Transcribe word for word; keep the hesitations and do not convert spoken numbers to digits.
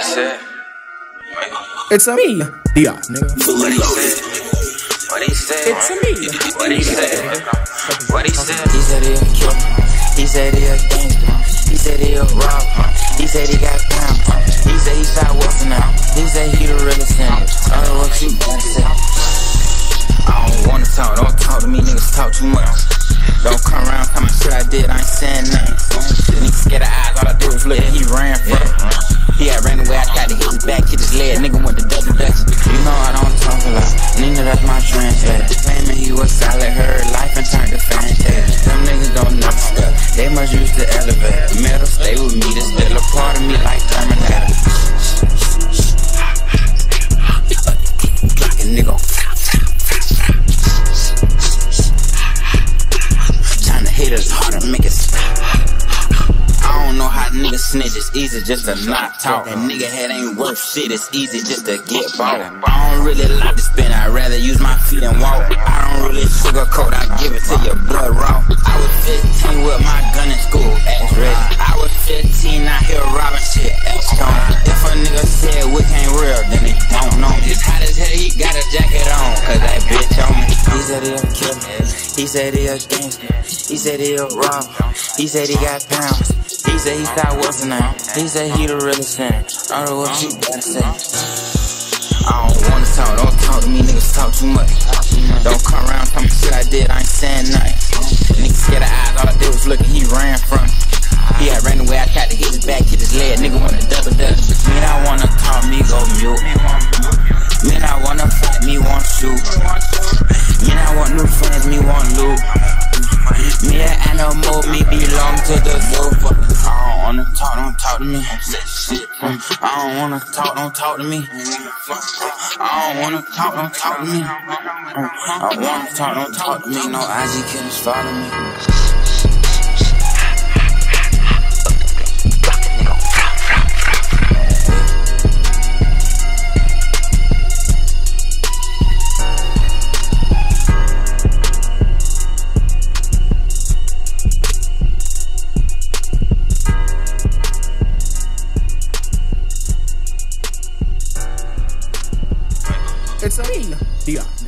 said? It's a me, D.doTsuN, nigga. What he said? What he said? It's a me. What he said? What he said? He said he'll kill me. He said he'll gangster. He said he'll rob. He said he got pound. He said he shot Wilson out. He said he the realest in it. I don't know what you gotta say. I don't wanna talk. Don't talk to me, niggas talk too much. Don't come around, tell me shit I did. I ain't saying nothing. Niggas scared of eyes. All I did was look and he ran from it. He had ran away, I tried to hit his back, hit his leg. Nigga went to double Ddotsun. You know I don't talk a lot. Nigga, that's my translator. Claiming he was solid, heard life and turned to fantastic. Them niggas don't know stuff. They must use the elevator. Metal stay with me, this still a part of me like Terminator. Block a nigga. Trying to hit us harder, make it stop. I don't know how niggas snitch, it's easy just to not talk. That nigga head ain't worth shit, it's easy just to get bought. I don't really like to spin, I'd rather use my feet and walk. I don't really sugarcoat, I give it to your blood raw. I was fifteen with my gun in school, X-ray. I was fifteen out here robbing shit, X-Con. If a nigga said Wick ain't real, then they don't know. It's hot as hell, he got a jacket on, cause that bitch on me. He said he'll kill me, he said he'll gangster. He said he'll rob, he said he got pounds. He said he shot Wilson out. He said he the realest in it. I don't know what you gotta say. I don't wanna talk, don't talk to me, niggas talk too much. Don't come around, tell me shit I did, I ain't saying nothing. Niggas scared of eyes, all I did was look and he ran from it. He had ran away, I tried to hit his back, hit his leg. Nigga went to double Ddotsun. Me I wanna talk, me go mute. Me I wanna fight, me want shoot. Me I want new friends, me want loot. Me an animal, me belong to the zoo. I don't wanna talk, don't talk to me. I don't wanna talk, don't talk to me. I don't wanna talk, don't talk to me. I don't wanna talk, don't talk to me. No I G killers follow me. It's a me, D.doTsuN.